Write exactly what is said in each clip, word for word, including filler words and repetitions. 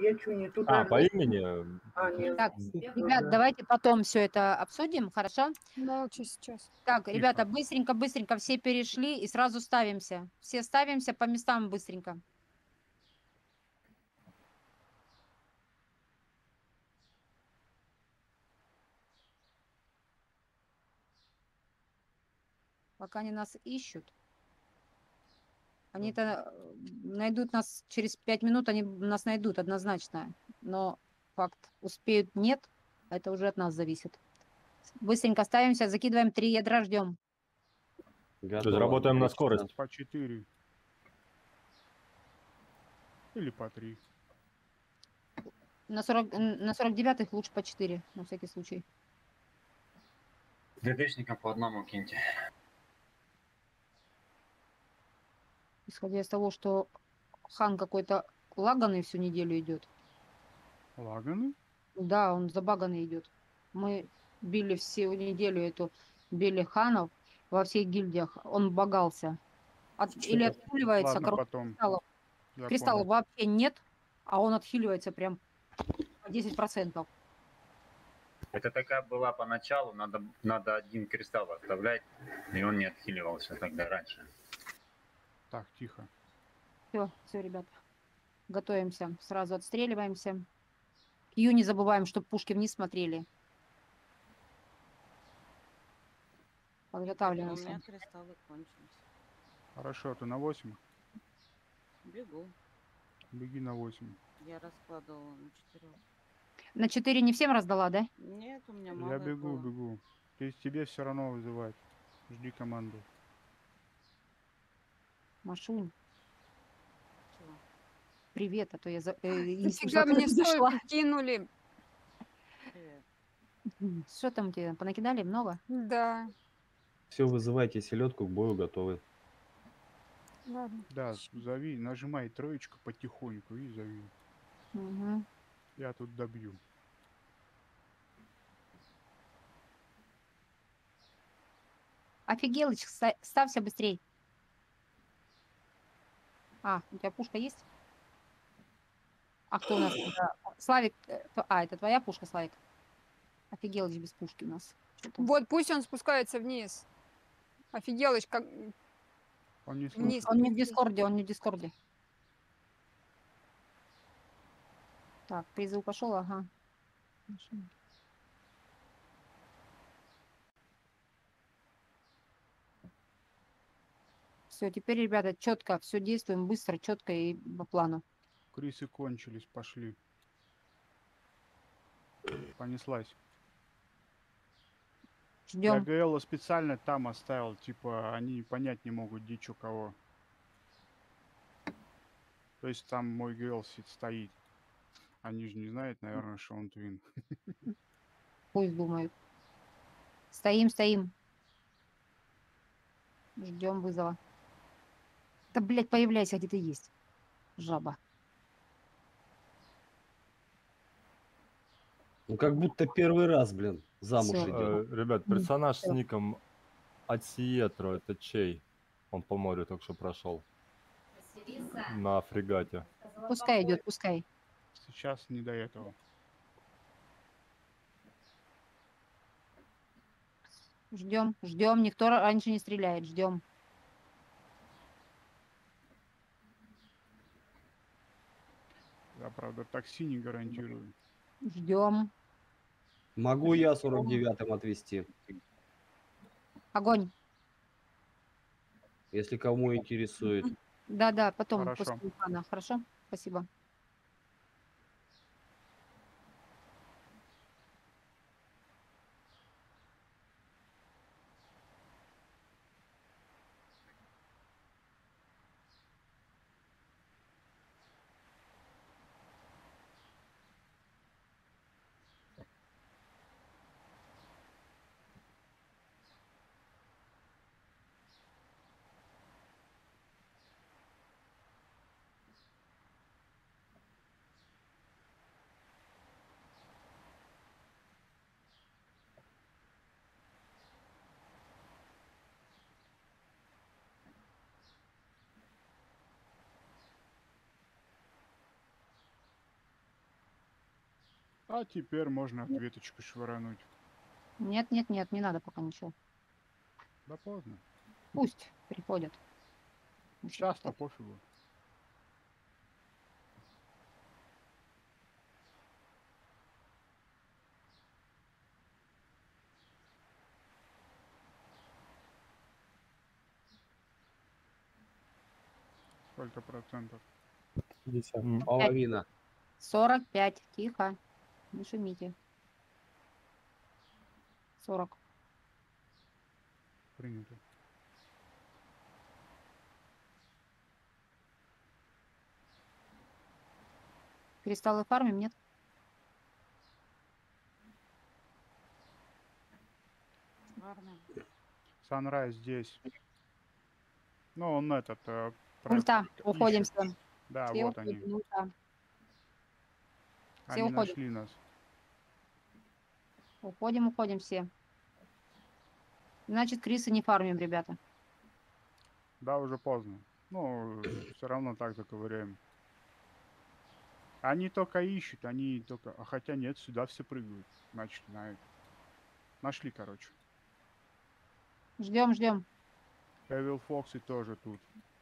я что, не туда? А, по имени? А, нет. Так, ребят, давайте потом все это обсудим, хорошо? Молча сейчас. Так, ребята, быстренько-быстренько все перешли и сразу ставимся. Все ставимся по местам быстренько. Пока они нас ищут. Они-то найдут нас через пять минут, они нас найдут однозначно. Но факт, успеют, нет, это уже от нас зависит. Быстренько ставимся, закидываем три ядра, ждем. Готово. Работаем на скорость. По четыре. Или по три. На, сорок, на сорок девятых лучше по четыре, на всякий случай. ДДшникам по одному киньте. Исходя из того, что хан какой-то лаганный всю неделю идет. Лаганный? Да, он забаганный идет. Мы били всю неделю эту, били ханов во всех гильдиях. Он багался. От, или отхиливается. Ладно, потом. Кристаллов, кристаллов вообще нет, а он отхиливается прям по десять процентов. Это такая была поначалу, надо, надо один кристалл оставлять, и он не отхиливался тогда раньше. Так, тихо. Все, все, ребята. Готовимся. Сразу отстреливаемся. Кью не забываем, чтобы пушки вниз смотрели. Подготавливаемся. У меня кристаллы кончились. Хорошо, ты на восемь? Бегу. Беги на восемь. Я раскладывала на четырех. На четыре не всем раздала, да? Нет, у меня мало. Я бегу, было. бегу. То есть тебе все равно вызывать. Жди команду. Машунь. Чего? Привет, а то я за... э, не Нифига слышала, мне как зашла. стойку кинули. Привет. Что там тебе понакидали? Много? Да. Все, вызывайте селедку, к бою готовы. Ладно. Да, зови, нажимай троечку потихоньку и зови. Угу. Я тут добью. Офигелыч, ста- ставься быстрей. А, у тебя пушка есть? А кто у нас? тогда? Славик. э, то- А, это твоя пушка, Славик? Офигелыч без пушки у нас. Что-то- Вот пусть он спускается вниз. Офигелыч, как... Он не Вниз. слушает. Он не в Дискорде, он не в Дискорде. Так, призыв пошел, ага. Все, теперь, ребята, четко, все действуем быстро, четко и по плану. Крисы кончились, пошли. Понеслась. Я Ждем. ГЛ специально там оставил, типа они понять не могут, где чё кого. То есть там мой ГЛ сид- стоит. Они же не знают, наверное, что он твин. Пусть думают. Стоим, стоим. Ждем вызова. Да, блядь, появляйся, где ты есть. Жаба. Ну как будто первый раз, блин, замуж Всё. идет. Э, Ребят, персонаж с Всё. ником Ациетро, это чей? Он по морю только что прошел. На фрегате. Пускай идет, пускай. Сейчас не до этого. Ждем, ждем. Никто раньше не стреляет. Ждем. Я, правда, такси не гарантирую. Ждем. Могу я сорок девятым отвезти, Огонь. если кому интересует. Да-да, потом, Хорошо. после Ивана. Хорошо? Спасибо. А теперь можно ответочку швырануть. Нет, нет, нет, не надо пока ничего. Да поздно. Пусть приходят. Сейчас-то пофигу. Сколько процентов? пятьдесят. М. Половина. сорок пять. Тихо. Не шумите. сорок. Принято. Кристаллы фармим, нет? Фармим. Санрайз здесь. Ну, он этот... э, про- Ульта. Уходим ищет. все. Да, Все вот они. уходим. Ульта. все Они уходят. нашли нас. Уходим, уходим все. Значит, Криса не фармим, ребята. Да, уже поздно. Ну, все равно так заковыряем. Они только ищут, они только... А хотя нет, сюда все прыгают. Значит, на это. Нашли, короче. Ждем, ждем. Эвил Фокси тоже тут.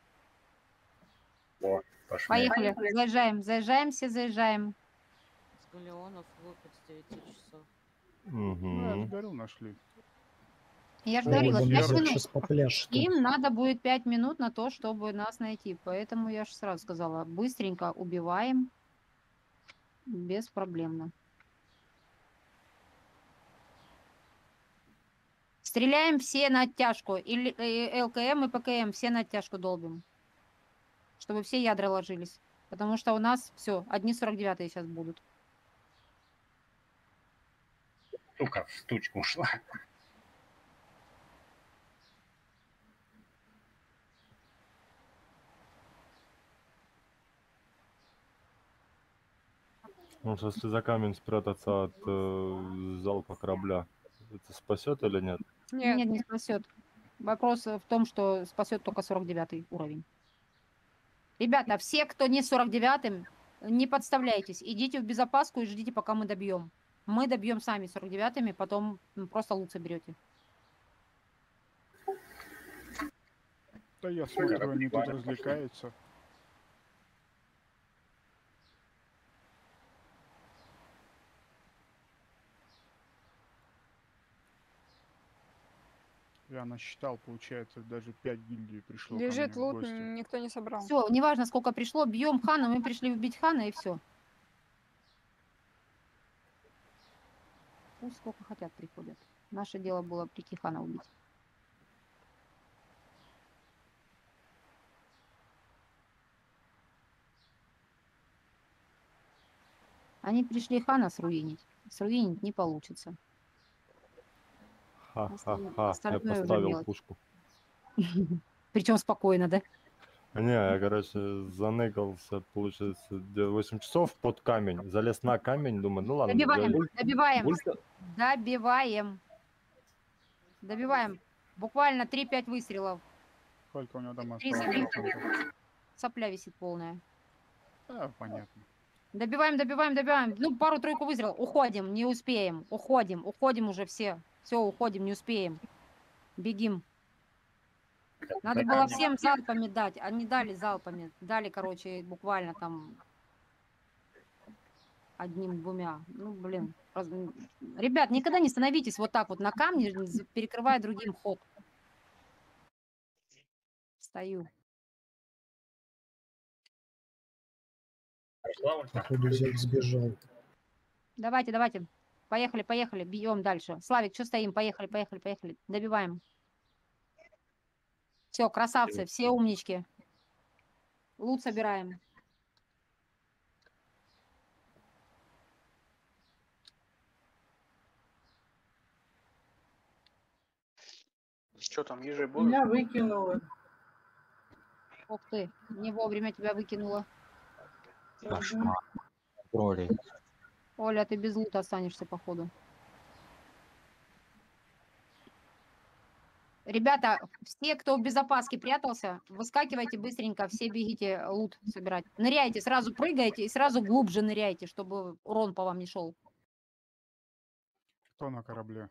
О, пошли. Поехали. Заезжаем, заезжаем, все заезжаем. С галеонов выход с девяти часов. Ну, я же Мгм. говорил, нашли. Я же Ой, говорила, вот пять я минут. Сейчас попляшет. Им надо будет пять минут на то, чтобы нас найти. Поэтому я же сразу сказала, быстренько убиваем. Беспроблемно. Стреляем все на оттяжку. Или э, ЛКМ и ПКМ все на оттяжку долбим. Чтобы все ядра ложились. Потому что у нас все, одни сорок девятые сейчас будут. Сука, в тучку ушла. Может, если за камень спрятаться от э, залпа корабля, это спасет или нет? Нет. Нет, не спасет. Вопрос в том, что спасет только сорок девятый уровень. Ребята, все, кто не сорок девятым, не подставляйтесь. Идите в безопаску и ждите, пока мы добьем. Мы добьем сами сорок девятыми, потом м, просто лут соберете. Да я смотрю, они тут развлекаются. Я насчитал, получается, даже пять гильдий пришло ко Лежит мне в лут, гости. никто не собрал. Все, неважно, сколько пришло, бьем хана, мы пришли убить хана и все. Пусть сколько хотят приходят. Наше дело было прийти хана убить. Они пришли хана сруинить. Сруинить не получится. Ха-ха-ха, я Остальное уже поставил мелочь. пушку. Причем спокойно, да? Не, я, короче, заныкался, получается, где восемь часов под камень. Залез на камень, думаю, ну ладно. Добиваем, залез. добиваем, Ульта. добиваем. Добиваем. Буквально три-пять выстрелов. Сколько у него там Три осталось секунды. процентов? Сопля висит полная. Да, понятно. Добиваем, добиваем, добиваем. Ну, пару-тройку выстрелов. Уходим, не успеем. Уходим, уходим уже все. Все, уходим, не успеем. Бегим. Надо За было камнем. всем залпами дать. Они дали залпами. Дали, короче, буквально там одним-двумя. Ну, блин. раз- Ребят, никогда не становитесь вот так вот на камне, з- перекрывая другим ход. Стою. Пошла ульта? Походу, Зек сбежал. Давайте, давайте. Поехали, поехали. Бьем дальше. Славик, что стоим? Поехали, поехали, поехали. Добиваем. Все, красавцы, все умнички. Лут собираем. Что там, ежи будут? Меня выкинуло. Ух ты, не вовремя тебя выкинула. Кошмар. Роли. Оля, ты без лута останешься, походу. Ребята, все, кто в безопаске прятался, выскакивайте быстренько, все бегите лут собирать. Ныряйте, сразу прыгайте и сразу глубже ныряйте, чтобы урон по вам не шел. Кто на корабле?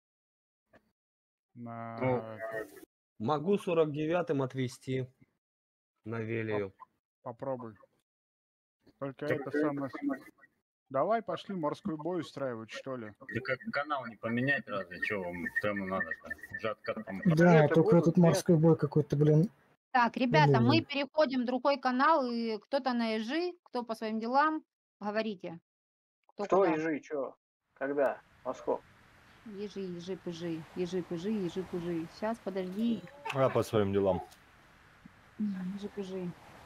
На... Ну, Могу сорок девятым отвезти на Велию. Попробуй. Только это самое... Давай пошли морской бой устраивать, что ли. Ты как канал не поменять разве? Что вам, что ему надо-то? Уже откат там. Да, это только будут, этот нет? морской бой какой-то, блин. Так, ребята, мы Ну. переходим в другой канал, и кто-то на ежи, кто по своим делам, говорите. Кто Кто куда? ежи, чё? Когда? Во сколько? Ежи, ежи, пыжи, ежи, пыжи, ежи, пыжи. Сейчас, подожди. Я по своим делам. Ежи, пыжи.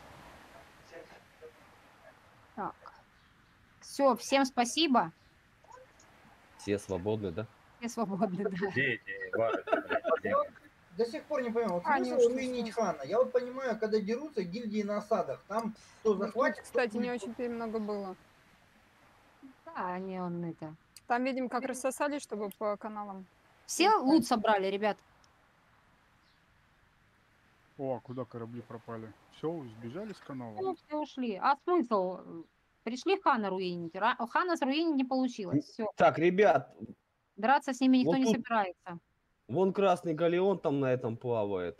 Так. Все, всем спасибо. Все свободны, да? Все свободны, да. Где эти вары? блядь, где? До сих пор не понимаю, вот А, не смысл ушли, руинить смысл. хана. Я вот понимаю, когда дерутся гильдии на осадах, там кто Ну, захватит, тут, кто кстати, не будет. очень-то и много было. Да, они он это. Там, видим, как рассосались, чтобы по каналам. Все лут собрали, ребят. О, а куда корабли пропали? Все, сбежали с канала? Ну, все ушли. А смысл? Пришли хана руинить. Ра- Хана руинить не получилось. Все. Так, ребят, Драться с ними никто Вот не тут- собирается. вон красный галеон там на этом плавает.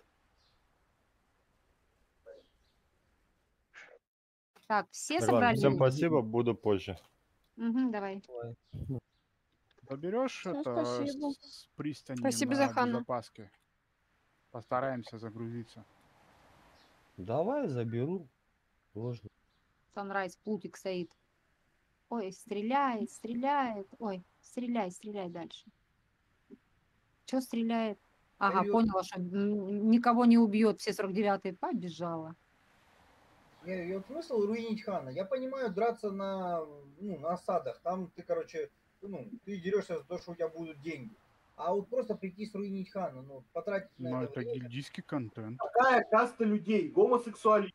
Так, все Так, ладно, собрали? всем спасибо, буду позже. Мгм, давай. Заберешь Всё, это спасибо. с, с пристани Спасибо на за Хану. безопаске? Постараемся загрузиться. Давай заберу. Можно. Санрайз, плутик стоит. Ой, стреляет, стреляет. Ой, стреляй, стреляй дальше. Че стреляет? Ага, Вперёд. поняла, что м, никого не убьет. Все сорок девятые побежала. Я, я вот смысл руинить хана. Я понимаю, драться на, ну, на осадах. Там ты, короче, ну, ты дерешься за то, что у тебя будут деньги. А вот просто прийти сруинить хана, ну, потратить на Но это это время. гильдийский контент. Какая каста людей? Гомосексуалисты.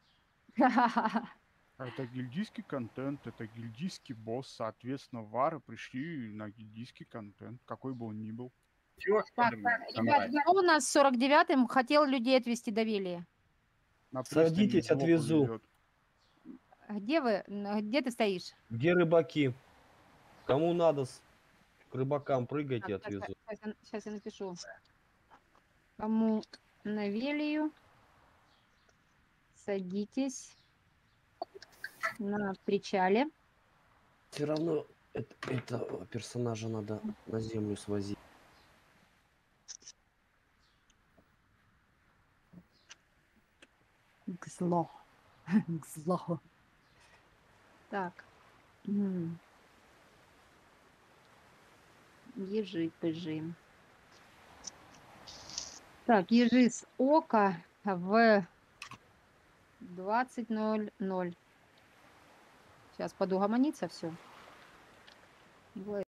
Это гильдийский контент, это гильдийский босс. Соответственно, вары пришли на гильдийский контент, какой бы он ни был. Чего, что Так, ли, блядь, ребят, самурай? кто у нас с сорок девятым хотел людей отвезти до Велии? На пристани Садитесь, сбоку отвезу. ведёт. Где вы? Н- Где ты стоишь? Где рыбаки? Кому надо с- к рыбакам прыгайте, Так, отвезу. Сейчас я, щас я напишу. Кому на Велию садитесь на причале. Все равно это, этого персонажа надо на землю свозить. К зло. К зло. Так. М. Ежи, пыжи. Так, ежи с ока в двадцать ноль ноль. Сейчас подугомонится все.